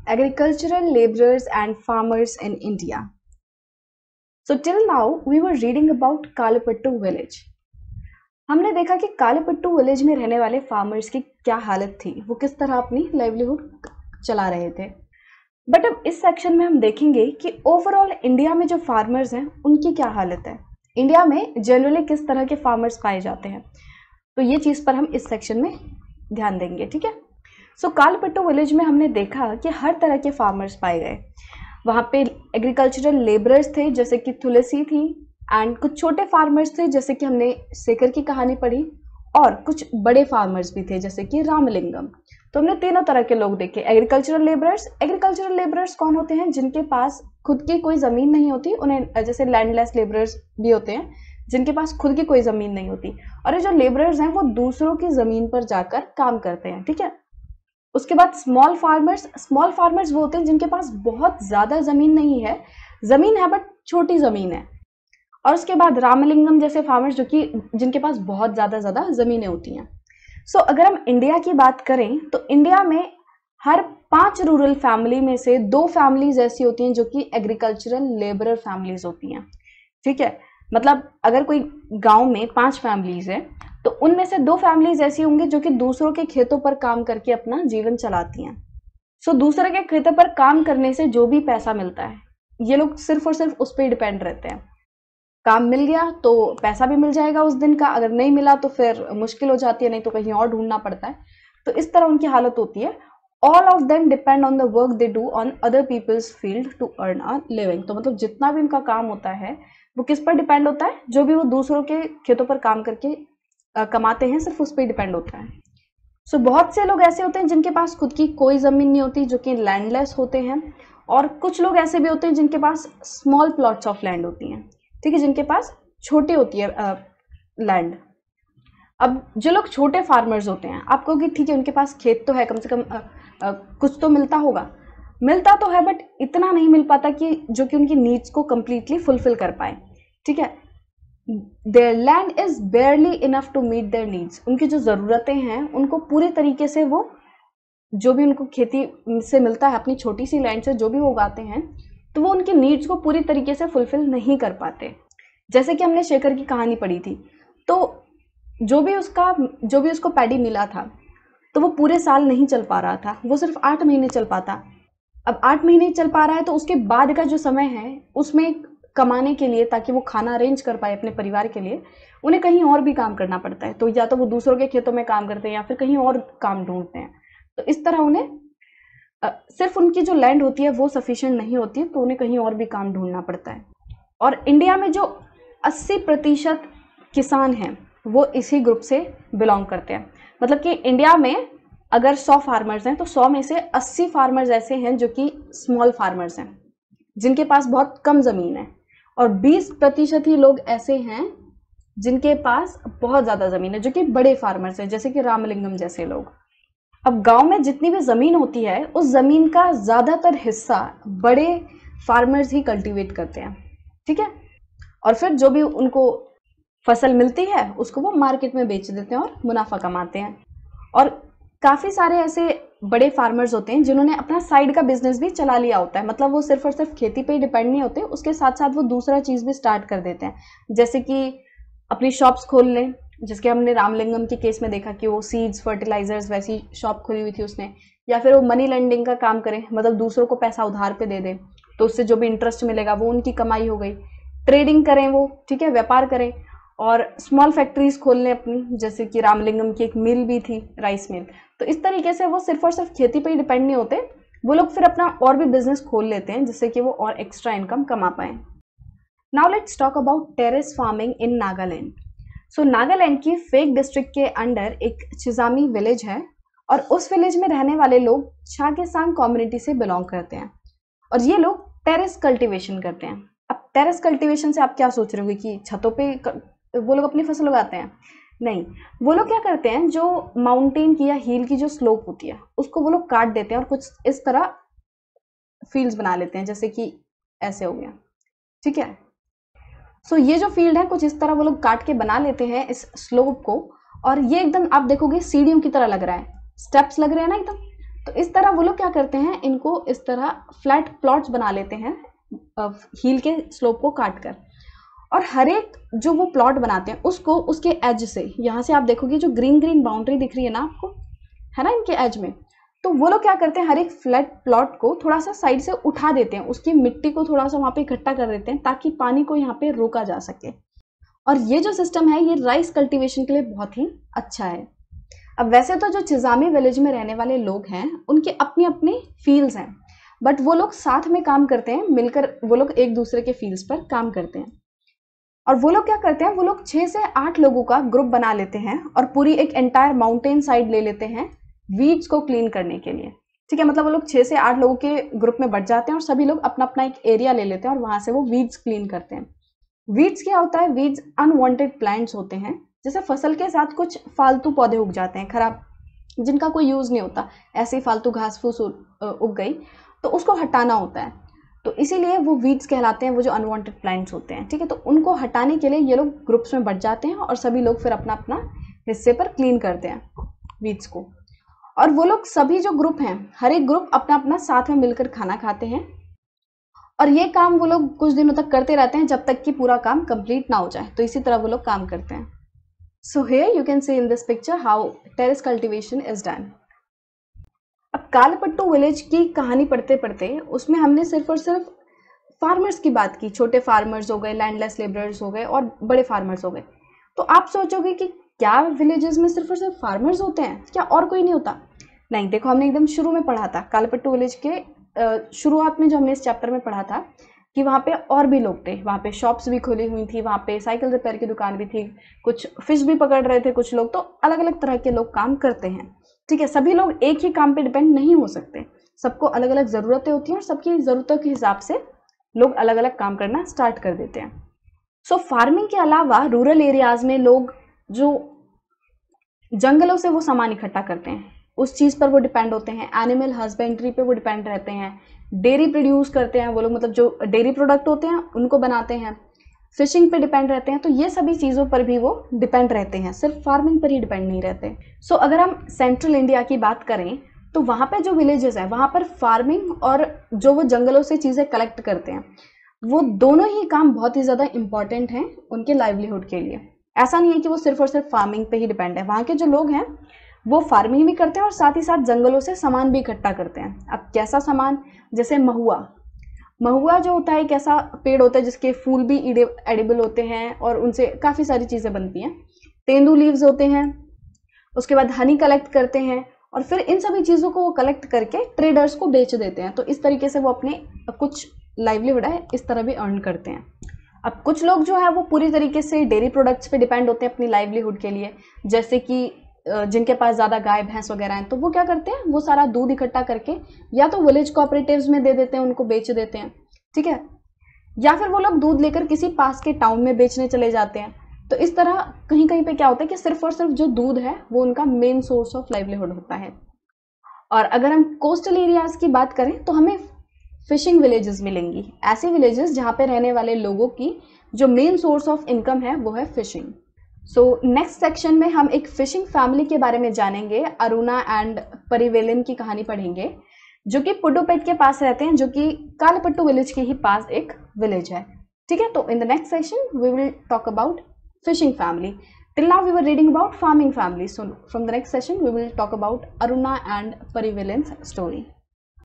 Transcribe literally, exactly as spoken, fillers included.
agricultural laborers and farmers in India. So till now we were reading about कालीपट्टू village. हमने देखा कि कालीपट्टू village में रहने वाले फार्मर्स की क्या हालत थी, वो किस तरह अपनी लाइवलीहुड चला रहे थे. बट अब इस सेक्शन में हम देखेंगे कि ओवरऑल इंडिया में जो फार्मर्स हैं उनकी क्या हालत है, इंडिया में जनरली किस तरह के फार्मर्स पाए जाते हैं. तो ये चीज़ पर हम इस सेक्शन में ध्यान देंगे. ठीक है. सो कालीपट्टू विलेज में हमने देखा कि हर तरह के फार्मर्स पाए गए. वहाँ पे एग्रीकल्चरल लेबरर्स थे जैसे कि तुलसी थी, एंड कुछ छोटे फार्मर्स थे जैसे कि हमने शेखर की कहानी पढ़ी, और कुछ बड़े फार्मर्स भी थे जैसे कि रामलिंगम. तो हमने तीनों तरह के लोग देखे. एग्रीकल्चरल लेबरर्स एग्रीकल्चरल लेबरर्स कौन होते हैं? जिनके पास खुद की कोई ज़मीन नहीं होती, उन्हें जैसे लैंडलेस लेबरर्स भी होते हैं जिनके पास खुद की कोई ज़मीन नहीं होती. और ये जो लेबरर्स हैं वो दूसरों की ज़मीन पर जाकर काम करते हैं. ठीक है. उसके बाद स्मॉल फार्मर्स स्मॉल फार्मर्स वो होते हैं जिनके पास बहुत ज़्यादा ज़मीन नहीं है, ज़मीन है बट छोटी ज़मीन है. और उसके बाद रामलिंगम जैसे फार्मर्स जो कि जिनके पास बहुत ज़्यादा ज़्यादा ज़मीनें होती हैं. सो so, अगर हम इंडिया की बात करें तो इंडिया में हर पांच रूरल फैमिली में से दो फैमिलीज ऐसी होती हैं जो कि एग्रीकल्चरल लेबरर फैमिलीज होती हैं. ठीक है. मतलब अगर कोई गांव में पांच फैमिलीज हैं तो उनमें से दो फैमिलीज ऐसी होंगी जो कि दूसरों के खेतों पर काम करके अपना जीवन चलाती हैं. सो so, दूसरे के खेतों पर काम करने से जो भी पैसा मिलता है ये लोग सिर्फ और सिर्फ उस पर डिपेंड रहते हैं. काम मिल गया तो पैसा भी मिल जाएगा उस दिन का, अगर नहीं मिला तो फिर मुश्किल हो जाती है, नहीं तो कहीं और ढूंढना पड़ता है. तो इस तरह उनकी हालत होती है. All of them depend on the work they do on other people's field to earn a living. तो मतलब जितना भी उनका काम होता है वो किस पर डिपेंड होता है? जो भी वो दूसरों के खेतों पर काम करके आ, कमाते हैं सिर्फ उस पर डिपेंड होता है. सो so, बहुत से लोग ऐसे होते हैं जिनके पास खुद की कोई ज़मीन नहीं होती, जो कि लैंडलेस होते हैं. और कुछ लोग ऐसे भी होते हैं जिनके पास स्मॉल प्लॉट्स ऑफ लैंड होती हैं. ठीक है. जिनके पास छोटी होती है लैंड. अब जो लोग छोटे फार्मर्स होते हैं, आप कहोगे ठीक है उनके पास खेत तो है, कम से कम आ, आ, कुछ तो मिलता होगा. मिलता तो है बट इतना नहीं मिल पाता कि जो कि उनकी नीड्स को कंप्लीटली फुलफिल कर पाए. ठीक है. Their land is barely enough to meet their needs. उनकी जो ज़रूरतें हैं उनको पूरे तरीके से वो जो भी उनको खेती से मिलता है अपनी छोटी सी लैंड से जो भी वो उगाते हैं तो वो उनकी नीड्स को पूरी तरीके से फुलफिल नहीं कर पाते. जैसे कि हमने शेखर की कहानी पढ़ी थी, तो जो भी उसका जो भी उसको पैडी मिला था तो वो पूरे साल नहीं चल पा रहा था, वो सिर्फ आठ महीने चल पाता. अब आठ महीने चल पा रहा है तो उसके बाद का जो समय है उसमें कमाने के लिए, ताकि वो खाना अरेंज कर पाए अपने परिवार के लिए, उन्हें कहीं और भी काम करना पड़ता है. तो या तो वो दूसरों के खेतों में काम करते हैं या फिर कहीं और काम ढूंढते हैं. तो इस तरह उन्हें Uh, सिर्फ उनकी जो लैंड होती है वो सफिशिएंट नहीं होती, तो उन्हें कहीं और भी काम ढूंढना पड़ता है. और इंडिया में जो अस्सी प्रतिशत किसान हैं वो इसी ग्रुप से बिलोंग करते हैं. मतलब कि इंडिया में अगर सौ फार्मर्स हैं तो सौ में से अस्सी फार्मर्स ऐसे हैं जो कि स्मॉल फार्मर्स हैं, जिनके पास बहुत कम ज़मीन है, और बीस प्रतिशत ही लोग ऐसे हैं जिनके पास बहुत ज़्यादा ज़मीन है, जो कि बड़े फार्मर्स हैं जैसे कि रामलिंगम जैसे लोग. अब गांव में जितनी भी ज़मीन होती है उस ज़मीन का ज़्यादातर हिस्सा बड़े फार्मर्स ही कल्टीवेट करते हैं. ठीक है. और फिर जो भी उनको फसल मिलती है उसको वो मार्केट में बेच देते हैं और मुनाफा कमाते हैं. और काफ़ी सारे ऐसे बड़े फार्मर्स होते हैं जिन्होंने अपना साइड का बिजनेस भी चला लिया होता है. मतलब वो सिर्फ और सिर्फ खेती पे ही डिपेंड नहीं होते, उसके साथ साथ वो दूसरा चीज़ भी स्टार्ट कर देते हैं. जैसे कि अपनी शॉप्स खोल लें, जिसके हमने रामलिंगम के केस में देखा कि वो सीड्स फर्टिलाइजर्स वैसी शॉप खोली हुई थी उसने. या फिर वो मनी लेंडिंग का काम करें, मतलब दूसरों को पैसा उधार पे दे दें तो उससे जो भी इंटरेस्ट मिलेगा वो उनकी कमाई हो गई. ट्रेडिंग करें वो, ठीक है, व्यापार करें. और स्मॉल फैक्ट्रीज खोल लें अपनी, जैसे कि रामलिंगम की एक मिल भी थी, राइस मिल. तो इस तरीके से वो सिर्फ और सिर्फ खेती पर ही डिपेंड नहीं होते, वो लोग फिर अपना और भी बिजनेस खोल लेते हैं जिससे कि वो और एक्स्ट्रा इनकम कमा पाएँ. Now let's talk about terrace farming in Nagaland. So Nagaland की फेक डिस्ट्रिक्ट के अंडर एक चिजामी विलेज है, और उस विलेज में रहने वाले लोग छागेसांग कम्युनिटी से बिलोंग करते हैं. और ये लोग टेरेस कल्टीवेशन करते हैं. अब टेरेस कल्टीवेशन से आप क्या सोच रहे होंगे कि छतों पे वो लोग अपनी फसल उगाते हैं? नहीं, वो लोग क्या करते हैं, जो माउंटेन की या हिल की जो स्लोप होती है उसको वो लोग काट देते हैं और कुछ इस तरह फील्ड्स बना लेते हैं, जैसे कि ऐसे हो गया. ठीक है. सो so, ये जो फील्ड है कुछ इस तरह वो लोग काट के बना लेते हैं इस स्लोप को, और ये एकदम आप देखोगे सीढ़ियों की तरह लग रहा है, स्टेप्स लग रहे हैं ना एकदम. तो इस तरह वो लोग क्या करते हैं, इनको इस तरह फ्लैट प्लॉट्स बना लेते हैं हील के स्लोप को काट कर, और हर एक जो वो प्लॉट बनाते हैं उसको उसके एज से, यहाँ से आप देखोगे जो ग्रीन ग्रीन बाउंड्री दिख रही है ना आपको, है ना, इनके एज में, तो वो लोग क्या करते हैं हर एक फ्लैट प्लॉट को थोड़ा सा साइड से उठा देते हैं, उसकी मिट्टी को थोड़ा सा वहाँ पे इकट्ठा कर देते हैं ताकि पानी को यहाँ पे रोका जा सके। और ये जो सिस्टम है ये राइस कल्टीवेशन के लिए बहुत ही अच्छा है। अब वैसे तो जो चिजामी विलेज में रहने वाले लोग हैं उनके अपनी अपनी फील्ड्स हैं, बट वो लोग साथ में काम करते हैं, मिलकर वो लोग एक दूसरे के फील्ड्स पर काम करते हैं। और वो लोग क्या करते हैं, वो लोग छः से आठ लोगों का ग्रुप बना लेते हैं और पूरी एक एंटायर माउंटेन साइड ले लेते हैं वीड्स को क्लीन करने के लिए। ठीक है, मतलब वो लोग छः से आठ लोगों के ग्रुप में बढ़ जाते हैं और सभी लोग अपना अपना एक एरिया ले लेते हैं और वहां से वो वीड्स क्लीन करते हैं। वीड्स क्या होता है, वीड्स अनवांटेड प्लांट्स होते हैं, जैसे फसल के साथ कुछ फालतू पौधे उग जाते हैं खराब, जिनका कोई यूज नहीं होता, ऐसे ही फालतू घास फूस उग गई तो उसको हटाना होता है, तो इसीलिए वो वीड्स कहलाते हैं, वो जो अनवांटेड प्लांट्स होते हैं। ठीक है, तो उनको हटाने के लिए ये लोग ग्रुप्स में बढ़ जाते हैं और सभी लोग फिर अपना अपना हिस्से पर क्लीन करते हैं वीड्स को। और वो लोग सभी जो ग्रुप हैं, हर एक ग्रुप अपना अपना साथ में मिलकर खाना खाते हैं, और ये काम वो लोग कुछ दिनों तक करते रहते हैं जब तक कि पूरा काम कंप्लीट ना हो जाए। तो इसी तरह वो लोग काम करते हैं। So here you can see in this picture how terrace cultivation is done. अब कालपट्टू विलेज की कहानी पढ़ते पढ़ते उसमें हमने सिर्फ और सिर्फ फार्मर्स की बात की, छोटे फार्मर्स हो गए, लैंडलेस लेबरर्स हो गए और बड़े फार्मर्स हो गए। तो आप सोचोगे कि क्या विलेजेस में सिर्फ और सिर्फ फार्मर्स होते हैं, क्या और कोई नहीं होता? नहीं, देखो हमने एकदम शुरू में पढ़ा था, कालपट्टू विलेज के शुरुआत में जो हमने इस चैप्टर में पढ़ा था कि वहाँ पे और भी लोग थे, वहाँ पे शॉप्स भी खुली हुई थी, वहाँ पे साइकिल रिपेयर की दुकान भी थी, कुछ फिश भी पकड़ रहे थे कुछ लोग, तो अलग अलग तरह के लोग काम करते हैं। ठीक है, सभी लोग एक ही काम पे डिपेंड नहीं हो सकते, सबको अलग अलग ज़रूरतें होती हैं और सबकी ज़रूरतों के हिसाब से लोग अलग अलग काम करना स्टार्ट कर देते हैं। सो so, फार्मिंग के अलावा रूरल एरियाज में लोग जो जंगलों से वो सामान इकट्ठा करते हैं उस चीज़ पर वो डिपेंड होते हैं, एनिमल हस्बेंड्री पे वो डिपेंड रहते हैं, डेयरी प्रोड्यूस करते हैं वो लोग, मतलब जो डेयरी प्रोडक्ट होते हैं उनको बनाते हैं, फिशिंग पे डिपेंड रहते हैं। तो ये सभी चीज़ों पर भी वो डिपेंड रहते हैं, सिर्फ फार्मिंग पर ही डिपेंड नहीं रहते। सो so, अगर हम सेंट्रल इंडिया की बात करें तो वहाँ पे जो विलेजेस हैं वहाँ पर फार्मिंग और जो वो जंगलों से चीज़ें कलेक्ट करते हैं वो दोनों ही काम बहुत ही ज़्यादा इंपॉर्टेंट हैं उनके लाइवलीहुड के लिए। ऐसा नहीं है कि वो सिर्फ और सिर्फ फार्मिंग पे ही डिपेंड है, वहाँ के जो लोग हैं वो फार्मिंग भी करते हैं और साथ ही साथ जंगलों से सामान भी इकट्ठा करते हैं। अब कैसा सामान, जैसे महुआ, महुआ जो होता है एक ऐसा पेड़ होता है जिसके फूल भी एडिबल होते हैं और उनसे काफ़ी सारी चीज़ें बनती हैं। तेंदू लीव्स होते हैं, उसके बाद हनी कलेक्ट करते हैं और फिर इन सभी चीज़ों को वो कलेक्ट करके ट्रेडर्स को बेच देते हैं। तो इस तरीके से वो अपने कुछ लाइवलीहुड है इस तरह भी अर्न करते हैं। अब कुछ लोग जो है वो पूरी तरीके से डेयरी प्रोडक्ट्स पे डिपेंड होते हैं अपनी लाइवलीहुड के लिए, जैसे कि जिनके पास ज़्यादा गाय भैंस वगैरह हैं तो वो क्या करते हैं, वो सारा दूध इकट्ठा करके या तो विलेज कोऑपरेटिव्स में दे देते हैं, उनको बेच देते हैं। ठीक है, या फिर वो लोग दूध लेकर किसी पास के टाउन में बेचने चले जाते हैं। तो इस तरह कहीं कहीं पे क्या होता है कि सिर्फ और सिर्फ जो दूध है वो उनका मेन सोर्स ऑफ लाइवलीहुड होता है। और अगर हम कोस्टल एरियाज की बात करें तो हमें फिशिंग विलेजेस मिलेंगी, ऐसे विलेजेस जहाँ पे रहने वाले लोगों की जो मेन सोर्स ऑफ इनकम है वो है फिशिंग। सो नेक्स्ट सेक्शन में हम एक फिशिंग फैमिली के बारे में जानेंगे, अरुणा एंड परिवेलन की कहानी पढ़ेंगे, जो कि पुडुपेट के पास रहते हैं, जो कि कालपट्टू विलेज के ही पास एक विलेज है। ठीक है, तो in the next section we will talk about fishing family. Till now we were reading about farming family. So from the next session we will talk about Aruna and Parivelen's story.